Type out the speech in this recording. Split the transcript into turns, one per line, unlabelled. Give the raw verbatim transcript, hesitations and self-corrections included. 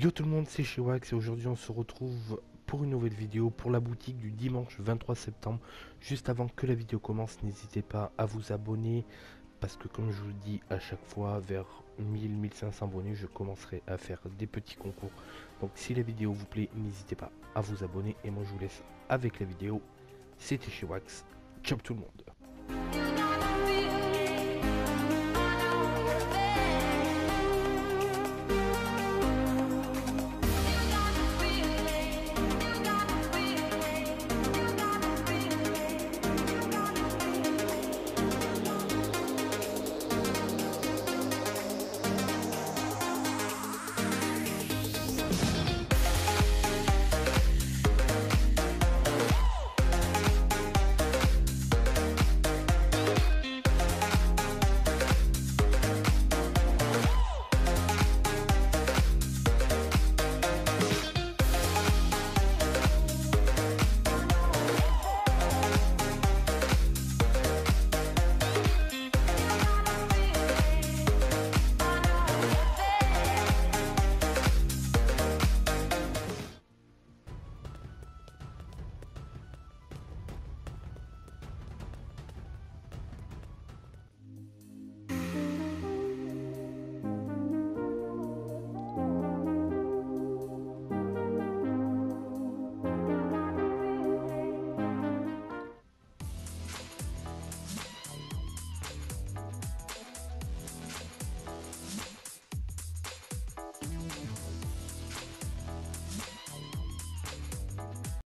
Yo tout le monde, c'est Shiwax et aujourd'hui on se retrouve pour une nouvelle vidéo pour la boutique du dimanche vingt-trois septembre. Juste avant que la vidéo commence, n'hésitez pas à vous abonner parce que comme je vous le dis à chaque fois, vers mille à mille cinq cents abonnés, je commencerai à faire des petits concours. Donc si la vidéo vous plaît, n'hésitez pas à vous abonner et moi je vous laisse avec la vidéo. C'était Shiwax, ciao tout le monde.